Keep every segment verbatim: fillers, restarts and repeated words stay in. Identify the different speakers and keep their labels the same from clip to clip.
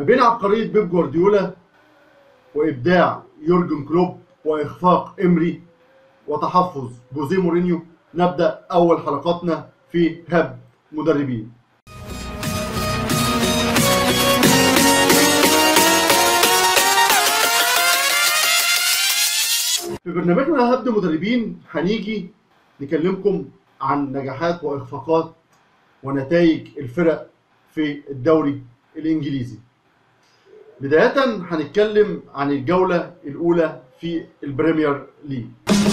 Speaker 1: بين عبقرية بيب جوارديولا وإبداع يورجن كلوب وإخفاق إمري وتحفظ جوزيه مورينيو، نبدأ أول حلقاتنا في هب مدربين. في برنامجنا هبد مدربين هنيجي نكلمكم عن نجاحات وإخفاقات ونتائج الفرق في الدوري الإنجليزي. بداية هنتكلم عن الجولة الأولى في البريمير ليج.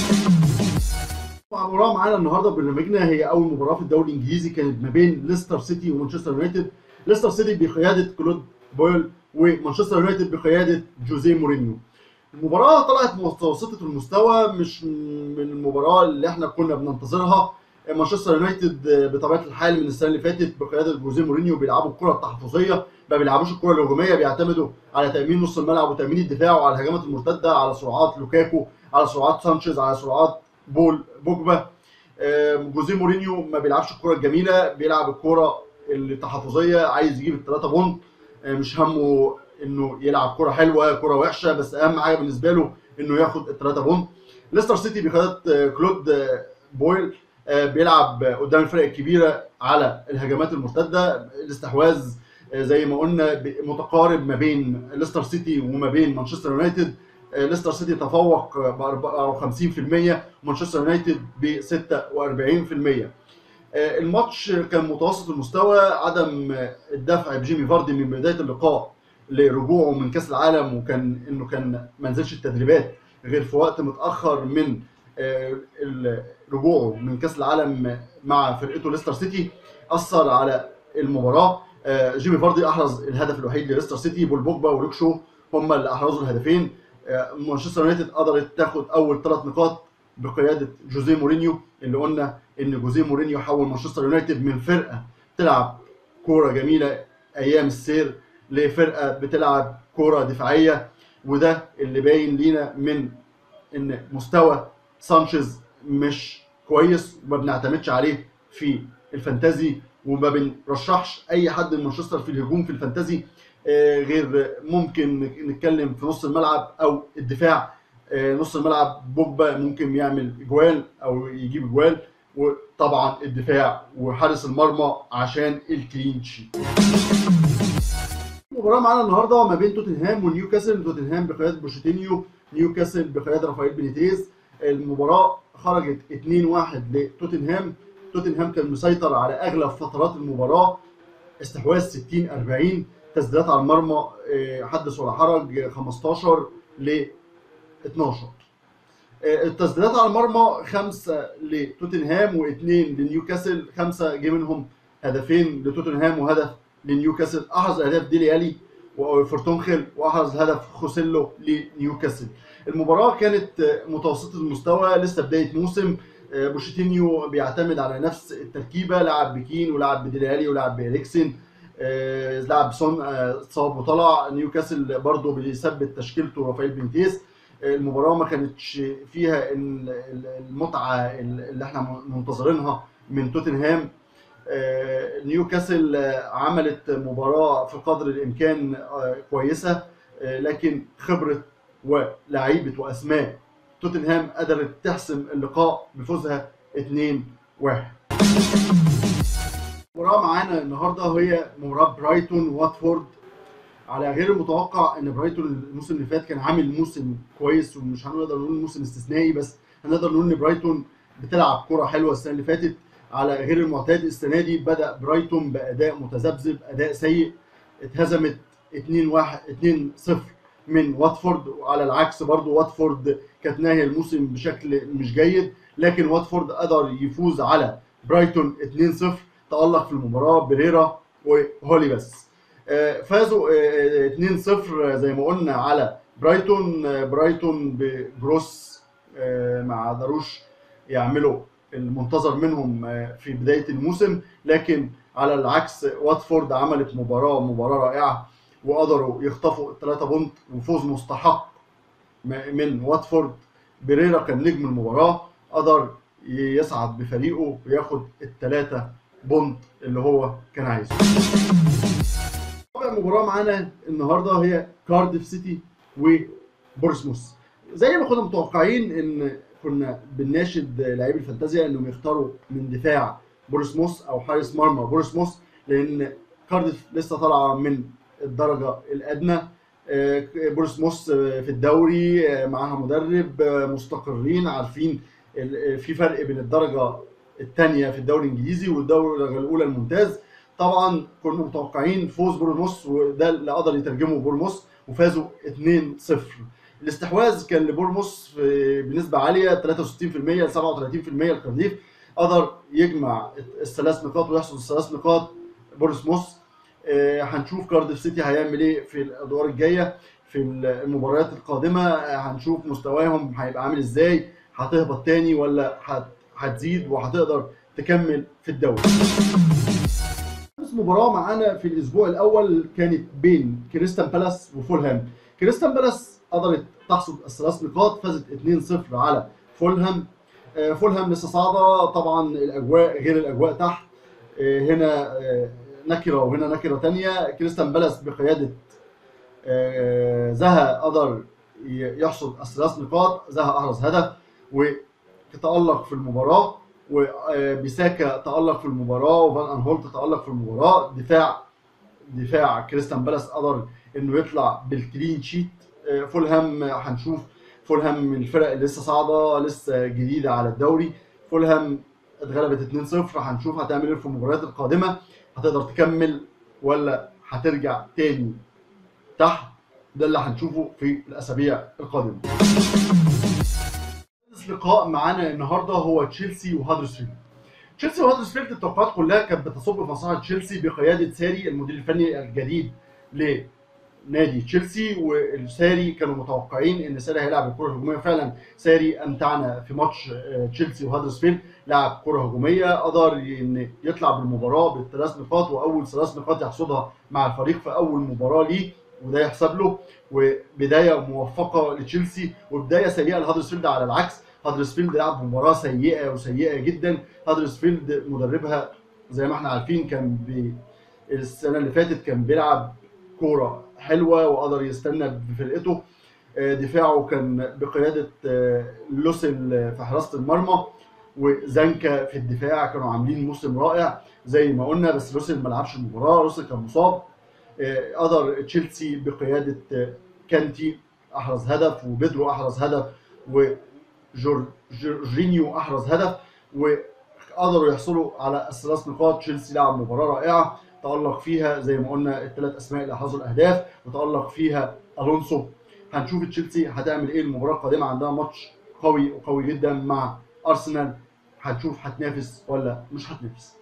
Speaker 1: المباراة معانا النهارده في برنامجنا هي أول مباراة في الدوري الإنجليزي، كانت ما بين ليستر سيتي ومانشستر يونايتد. ليستر سيتي بقيادة كلود بويل ومانشستر يونايتد بقيادة جوزيه مورينيو. المباراة طلعت متوسطة المستوى، مش من المباراة اللي احنا كنا بننتظرها. مانشستر يونايتد بطبيعة الحال من السنة اللي فاتت بقيادة جوزيه مورينيو بيلعبوا الكرة التحفظية، ما بيلعبوش الكرة الهجومية، بيعتمدوا على تأمين نص الملعب وتأمين الدفاع وعلى الهجمات المرتدة، على سرعات لوكاكو، على سرعات سانشيز، على سرعات بول بوجبا. جوزيه مورينيو ما بيلعبش الكرة الجميلة، بيلعب الكرة التحفظية، عايز يجيب الثلاثة بونت، مش همه انه يلعب كرة حلوة كرة وحشة، بس اهم حاجة بالنسبة له انه ياخد الثلاثة بونت. ليستر سيتي بقيادة كلود بويل بيلعب قدام الفرق الكبيرة على الهجمات المرتدة. الاستحواذ زي ما قلنا متقارب ما بين ليستر سيتي وما بين مانشستر يونايتد. ليستر سيتي تفوق ب أربعة وخمسين بالمية ومانشستر يونايتد ب ستة وأربعين بالمية. الماتش كان متوسط المستوى، عدم الدفع بجيمي فاردي من بداية اللقاء لرجوعه من كأس العالم، وكان انه كان ما نزلش التدريبات غير في وقت متأخر من رجوعه من كأس العالم مع فرقته ليستر سيتي، أثر على المباراة. جيمي فاردي أحرز الهدف الوحيد لليستر سيتي، بول بوجبا ولوك شو هم اللي أحرزوا الهدفين. مانشستر يونايتد قدرت تاخد أول ثلاث نقاط بقيادة جوزيه مورينيو، اللي قلنا إن جوزيه مورينيو حول مانشستر يونايتد من فرقة تلعب كورة جميلة أيام السير لفرقة بتلعب كورة دفاعية، وده اللي باين لينا من إن مستوى سانشيز مش كويس وما بنعتمدش عليه في الفانتازي، وما بنرشحش اي حد من مانشستر في الهجوم في الفانتازي غير ممكن نتكلم في نص الملعب او الدفاع. نص الملعب بوجبا ممكن يعمل اجوال او يجيب اجوال، وطبعا الدفاع وحارس المرمى عشان الكلين شيت. المباراة معانا النهارده ما بين توتنهام ونيوكاسل. توتنهام بقيادة بوشيتينيو، نيوكاسل بقيادة رافائيل بينيتيز. المباراة خرجت اتنين واحد لتوتنهام. توتنهام كان مسيطر على اغلب فترات المباراة، استحواذ ستين أربعين، تسديدات على المرمى حدث ولا حرج خمستاشر ل اتناشر. التسديدات على المرمى خمسة لتوتنهام واثنين لنيوكاسل، خمسة جه منهم هدفين لتوتنهام وهدف لنيوكاسل. احرز اهداف ديلي الي وفورتونخيل، واحرز هدف خوسيلو لنيوكاسل. المباراة كانت متوسطة المستوى، لسه بداية موسم. بوشيتينيو بيعتمد على نفس التركيبة، لعب بكين ولعب بديلي الي ولعب بإريكسن، لعب سون اتصاب وطلع. نيوكاسل برضه بيثبت تشكيلته رافائيل بينيتيز. المباراة ما كانتش فيها المتعة اللي احنا منتظرينها من توتنهام. نيوكاسل عملت مباراة في قدر الإمكان كويسة، لكن خبرة ولاعيبة وأسماء توتنهام قدرت تحسم اللقاء بفوزها اتنين واحد. المباراة معانا النهارده هي مباراة برايتون وواتفورد. على غير المتوقع ان برايتون الموسم اللي فات كان عامل موسم كويس، ومش هنقدر نقول موسم استثنائي، بس هنقدر نقول ان برايتون بتلعب كرة حلوة السنة اللي فاتت. على غير المعتاد السنة دي بدأ برايتون بأداء متذبذب، أداء سيء، اتهزمت اتنين واحد اتنين صفر من واتفورد. وعلى العكس برضو واتفورد كانت ناهية الموسم بشكل مش جيد، لكن واتفورد قدر يفوز على برايتون اتنين صفر. تألق في المباراة بريرا وهولي بس. فازوا اتنين صفر زي ما قلنا على برايتون. برايتون بجروس ما قدروش يعملوا المنتظر منهم في بداية الموسم، لكن على العكس واتفورد عملت مباراة مباراة رائعة وقدروا يخطفوا الثلاثة بونت وفوز مستحق من واتفورد. بريرا كان نجم المباراة، قدر يصعد بفريقه وياخد الثلاثة بونت اللي هو كان عايزه. رابع مباراه معانا النهارده هي كارديف سيتي وبورسموث. زي ما كنا متوقعين ان كنا بنناشد لاعبي الفانتازيا انهم يختاروا من دفاع بورسموث او حارس مرمى بورسموث، لان كارديف لسه طالعه من الدرجه الادنى. بورسموث في الدوري معاها مدرب، مستقرين، عارفين في فرق بين الدرجه الثانيه في الدوري الانجليزي والدرجه الاولى الممتاز. طبعا كنا متوقعين فوز بورنموث، وده اللي قدر يترجمه بورنموث وفازوا اتنين صفر. الاستحواذ كان لبورنموث بنسبه عاليه ثلاثة وستين بالمية ل سبعة وثلاثين بالمية. الكارديف قدر يجمع الثلاث نقاط ويحصد الثلاث نقاط بورنموث. آه هنشوف كارديف سيتي هيعمل ايه في الادوار الجايه في المباريات القادمه. آه هنشوف مستواهم هيبقى عامل ازاي، هتهبط تاني ولا هتزيد وهتقدر تكمل في الدوري. مباراة معانا في الاسبوع الاول كانت بين كريستال بالاس وفولهام. كريستال بالاس قدرت تحصد الثلاث نقاط، فازت اتنين صفر على فولهام. آه فولهام لسه صاعده، طبعا الاجواء غير الاجواء تحت. آه هنا آه نكره وهنا نكره ثانيه. كريستال بالاس بقياده آه زها قدر يحصد الثلاث نقاط. زها احرز هدف وتتالق في المباراه، وبيساكا تألق في المباراة، وفان انهولت تألق في المباراة. دفاع دفاع كريستال بالاس قدر انه يطلع بالكلين شيت. فولهام هنشوف، فولهام من الفرق اللي لسه صاعدة، لسه جديدة على الدوري. فولهام اتغلبت اتنين صفر، هنشوف هتعمل ايه في المباريات القادمة، هتقدر تكمل ولا هترجع تاني تحت. ده اللي هنشوفه في الاسابيع القادمة. لقاء معانا النهارده هو تشيلسي وهادرسفيلد. تشيلسي وهادرسفيلد التوقعات كلها كانت بتصب في مصلحه تشيلسي بقياده ساري المدير الفني الجديد لنادي تشيلسي. والساري كانوا متوقعين ان ساري هيلعب الكره الهجوميه. فعلا ساري امتعنا في ماتش تشيلسي وهادرسفيلد، لعب كره هجوميه، قدر ان يطلع بالمباراه بالثلاث نقاط، واول ثلاث نقاط يحصدها مع الفريق في اول مباراه ليه، وده يحسب له. وبدايه موفقه لتشيلسي وبدايه سيئه لهادرسفيلد على العكس. هادرسفيلد لعب مباراه سيئه وسيئه جدا. هادرسفيلد مدربها زي ما احنا عارفين كان السنه اللي فاتت كان بيلعب كوره حلوه وقدر يستنى بفرقته. دفاعه كان بقياده لوسيل في حراسه المرمى وزانكا في الدفاع، كانوا عاملين موسم رائع زي ما قلنا. بس لوسيل ما لعبش المباراه، لوسيل كان مصاب. قدر تشيلسي بقياده كانتي احرز هدف، وبيدرو احرز هدف، وجورجينيو احرز هدف، وقدروا يحصلوا على الثلاث نقاط. تشيلسي لعب مباراه رائعه، تألق فيها زي ما قلنا الثلاث اسماء اللي حرزوا الاهداف، وتألق فيها الونسو. هنشوف تشيلسي هتعمل ايه المباراه القادمه. عندها ماتش قوي وقوي جدا مع ارسنال، هنشوف هتنافس ولا مش هتنافس.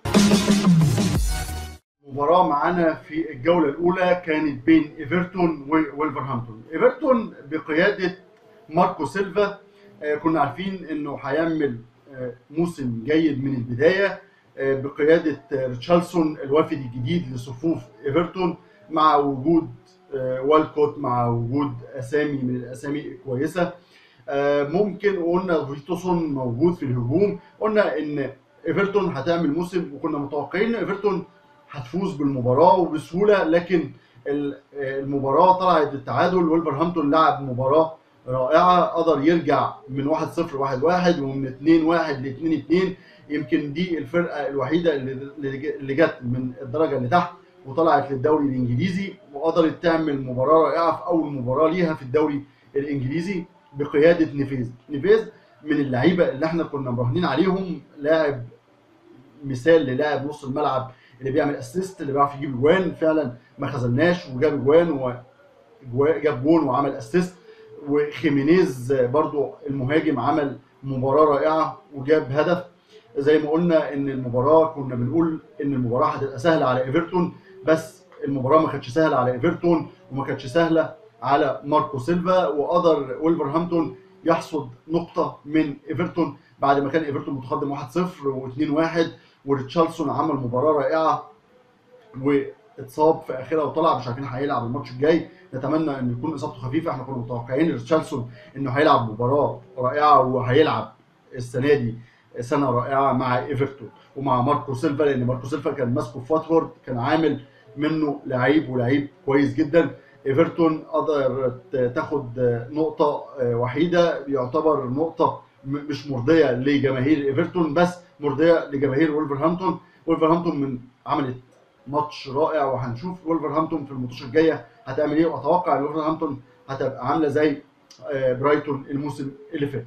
Speaker 1: مباراة معانا في الجولة الأولى كانت بين إيفرتون وولفرهامبتون. إيفرتون بقيادة ماركو سيلفا كنا عارفين إنه هيعمل موسم جيد من البداية بقيادة ريتشارلسون الوافد الجديد لصفوف إيفرتون، مع وجود والكوت، مع وجود أسامي من الأسامي الكويسة. ممكن قلنا فيتوسون موجود في الهجوم. قلنا إن إيفرتون هتعمل موسم، وكنا متوقعين إن إيفرتون هتفوز بالمباراه وبسهوله، لكن المباراه طلعت بالتعادل. ولفرهامبتون لعب مباراه رائعه، قدر يرجع من واحد صفر ل واحد واحد ومن اتنين واحد ل اتنين اتنين. يمكن دي الفرقه الوحيده اللي جت من الدرجه اللي تحت وطلعت للدوري الانجليزي، وقدرت تعمل مباراه رائعه في اول مباراه ليها في الدوري الانجليزي بقياده نيفيز. نيفيز من اللعيبه اللي احنا كنا مراهنين عليهم، لاعب مثال للاعب نص الملعب اللي بيعمل اسيست، اللي بيعرف يجيب جوان. فعلا ما خذلناش وجاب جوان، وجاب جون وعمل اسيست. وخيمينيز برضو المهاجم عمل مباراه رائعه وجاب هدف. زي ما قلنا ان المباراه كنا بنقول ان المباراه هتبقى سهله على ايفرتون، بس المباراه ما كانتش سهله على ايفرتون وما كانتش سهله على ماركو سيلفا. وقدر وولفرهامبتون يحصد نقطه من ايفرتون بعد ما كان ايفرتون متقدم واحد صفر واتنين واحد. وريتشارلسون عمل مباراه رائعه واتصاب في اخرها وطلع، مش عارفين هيلعب الماتش الجاي. نتمنى ان يكون اصابته خفيفه. احنا كنا متوقعين ريتشارلسون انه هيلعب مباراه رائعه وهيلعب السنه دي سنه رائعه مع ايفرتون ومع ماركو سيلفا، لان ماركو سيلفا كان ماسكه في واتفورد، كان عامل منه لعيب ولعيب كويس جدا. ايفرتون قدرت تاخد نقطه وحيده، يعتبر نقطه مش مرضيه لجماهير ايفرتون بس مرضيه لجماهير ولفرهامبتون. ولفرهامبتون من عملت ماتش رائع، وهنشوف ولفرهامبتون في الماتش الجايه هتعمل ايه، واتوقع ان ولفرهامبتون هتبقى عامله زي برايتون الموسم اللي فات.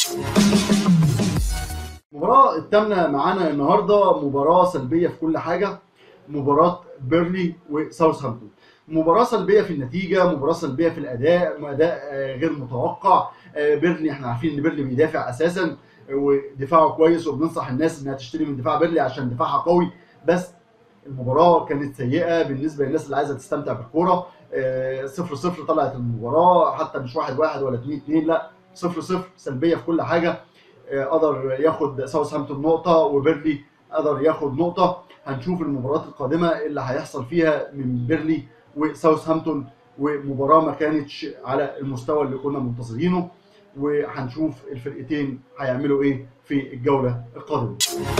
Speaker 1: المباراه الثامنه معانا النهارده مباراه سلبيه في كل حاجه، مباراه بيرلي وساوثهامبتون. مباراه سلبيه في النتيجه، مباراه سلبيه في الاداء، اداء غير متوقع. بيرلي احنا عارفين ان بيرلي بيدافع اساسا ودفاعه كويس، وبننصح الناس انها تشتري من دفاع بيرلي عشان دفاعها قوي، بس المباراه كانت سيئه بالنسبه للناس اللي عايزه تستمتع بالكوره. صفر صفر طلعت المباراه، حتى مش واحد واحد ولا اتنين اتنين، لا صفر صفر، سلبيه في كل حاجه. قدر ياخد ساوثهامبتون نقطه وبيرلي قدر ياخد نقطه. هنشوف المباريات القادمه اللي هيحصل فيها من بيرلي وساوثهامبتون، ومباراه ما كانتش على المستوى اللي كنا منتظرينه، وهنشوف الفرقتين هيعملوا ايه في الجوله القادمه.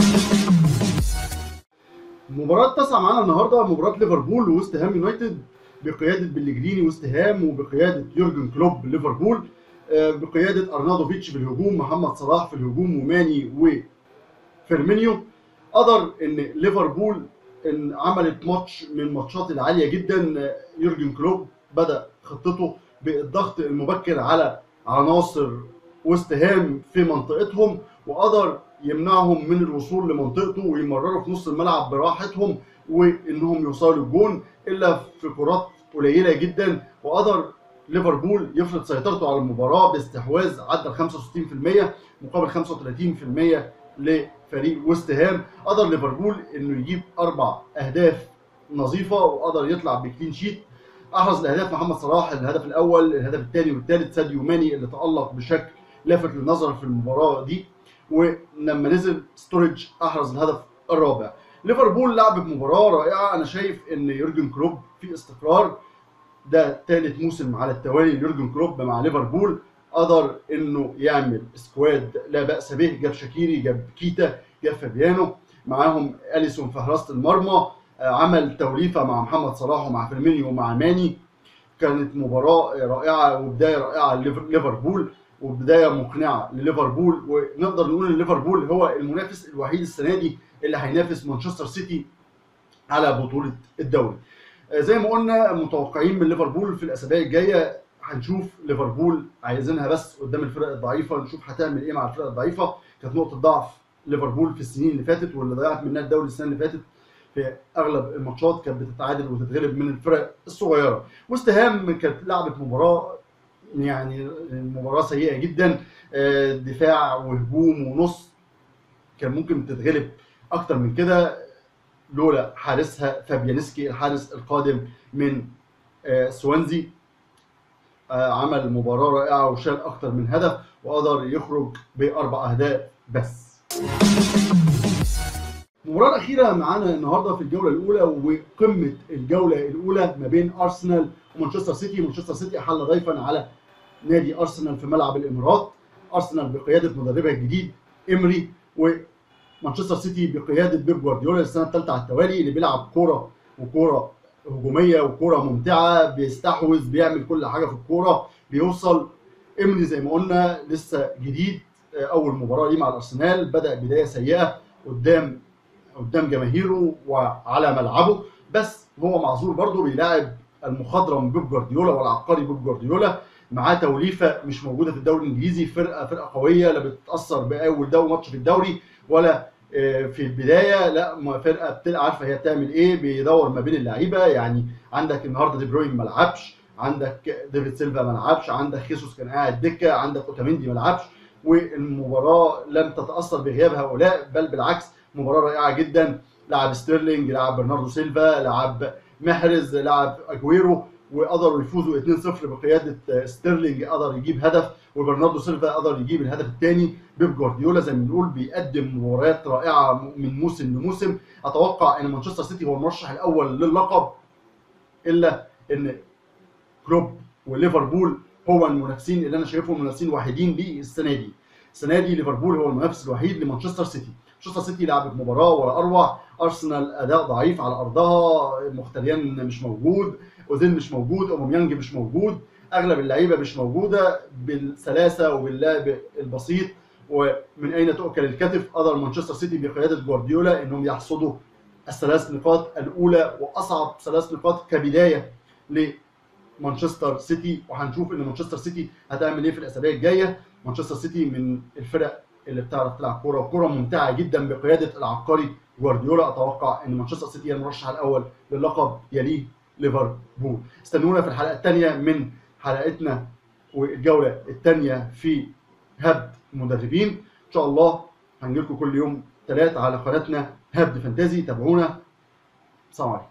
Speaker 1: المباراه التاسعه معانا النهارده مباراه ليفربول ووست هام يونايتد بقياده بلجريني وست هام، وبقياده يورجن كلوب ليفربول، بقياده ارنادوفيتش في الهجوم، محمد صلاح في الهجوم، وماني وفيرمينيو. قدر ان ليفربول ان عملت ماتش من الماتشات العاليه جدا. يورجن كلوب بدا خطته بالضغط المبكر على عناصر وست هام في منطقتهم، وقدر يمنعهم من الوصول لمنطقته ويمرروا في نص الملعب براحتهم وانهم يوصلوا للجون الا في كرات قليله جدا. وقدر ليفربول يفرض سيطرته على المباراه باستحواذ عدى خمسة وستين بالمية مقابل خمسة وتلاتين بالمية لفريق وست هام. قدر ليفربول انه يجيب اربع اهداف نظيفه وقدر يطلع بكلين شيت. احرز الاهداف محمد صلاح الهدف الاول، الهدف الثاني والثالث ساديو ماني اللي تالق بشكل لافت للنظر في المباراه دي، ولما نزل ستوريج احرز الهدف الرابع. ليفربول لعب مباراه رائعه. انا شايف ان يورجن كلوب في استقرار، ده ثالث موسم على التوالي ليورجن كلوب مع ليفربول. قدر انه يعمل سكواد لا باس به، جاب شاكيري، جاب كيتا، جاب فابيانو، معاهم اليسون في حراسه المرمى، عمل توليفه مع محمد صلاح ومع فيرمينيو ومع ماني. كانت مباراه رائعه وبدايه رائعه لليفربول وبدايه مقنعه لليفربول، ونقدر نقول ان ليفربول هو المنافس الوحيد السنه دي اللي هينافس مانشستر سيتي على بطوله الدوري. زي ما قلنا متوقعين من ليفربول في الاسابيع الجايه. هنشوف ليفربول عايزينها بس قدام الفرق الضعيفه، نشوف هتعمل ايه مع الفرق الضعيفه. كانت نقطه ضعف ليفربول في السنين اللي فاتت، واللي ضيعت منها الدوري السنه اللي فاتت. في اغلب الماتشات كانت بتتعادل وتتغلب من الفرق الصغيره. وست هام كانت لعبت مباراه يعني مباراه سيئه جدا، دفاع وهجوم ونص، كان ممكن تتغلب اكتر من كده لولا حارسها فابيانسكي الحارس القادم من سوانزي. عمل مباراه رائعه وشال اكتر من هدف وقدر يخرج باربع اهداف بس. المباراه الاخيره معانا النهارده في الجوله الاولى وقمه الجوله الاولى ما بين ارسنال ومانشستر سيتي. مانشستر سيتي حل ضيفا على نادي ارسنال في ملعب الامارات. ارسنال بقياده مدربها الجديد إمري، ومانشستر سيتي بقياده بيب جوارديولا السنه الثالثه على التوالي، اللي بيلعب كوره وكوره هجوميه وكوره ممتعه، بيستحوذ، بيعمل كل حاجه في الكوره، بيوصل. إمري زي ما قلنا لسه جديد، اول مباراه ليه مع الارسنال بدا بدايه سيئه قدام قدام جماهيره وعلى ملعبه، بس هو معذور برضه، بيلاعب المخضرم بيب جوارديولا والعبقري بيب جوارديولا. معاه توليفه مش موجوده في الدوري الانجليزي، فرقه فرقه قويه لا بتتاثر باول دوري ماتش في الدوري ولا في البدايه، لا فرقه بتبقى عارفه هي بتعمل ايه، بيدور ما بين اللعيبه. يعني عندك النهارده دي بروين ما لعبش، عندك ديفيد سيلفا ما لعبش، عندك خيسوس كان قاعد دكه، عندك اوتاميندي ما لعبش، والمباراه لم تتاثر بغياب هؤلاء، بل بالعكس مباراه رائعه جدا. لعب ستيرلينج، لعب برناردو سيلفا، لعب محرز، لعب اجويرو، وقدروا يفوزوا اتنين صفر بقياده ستيرلينج، قدر يجيب هدف، وبرناردو سيلفا قدر يجيب الهدف الثاني. بيب جوارديولا زي ما بنقول بيقدم مباريات رائعه من موسم لموسم. اتوقع ان مانشستر سيتي هو المرشح الاول للقب، الا ان كلوب وليفربول هو المنافسين اللي انا شايفهم منافسين وحيدين ليه السنه دي. السنه دي ليفربول هو المنافس الوحيد لمانشستر سيتي. مانشستر سيتي لعبت مباراه ولا اروع. ارسنال اداء ضعيف على ارضها، مختريان مش موجود، اوزيل مش موجود، اوماميانج مش موجود، اغلب اللعيبه مش موجوده. بالسلاسه وباللعب البسيط ومن اين تؤكل الكتف قدر مانشستر سيتي بقياده جوارديولا انهم يحصدوا الثلاث نقاط الاولى، واصعب ثلاث نقاط كبدايه لمانشستر سيتي. وهنشوف ان مانشستر سيتي هتعمل ايه في الاسابيع الجايه. مانشستر سيتي من الفرق اللي بتعرف تلعب كوره، وكوره ممتعه جدا بقياده العبقري جوارديولا. اتوقع ان مانشستر سيتي هي المرشح الاول للقب، يليه ليفربول. استنونا في الحلقه الثانيه من حلقتنا والجوله الثانيه في هبد مدربين ان شاء الله. هنجيلكم كل يوم ثلاث على قناتنا هبد فانتازي. تابعونا. سلام عليكم.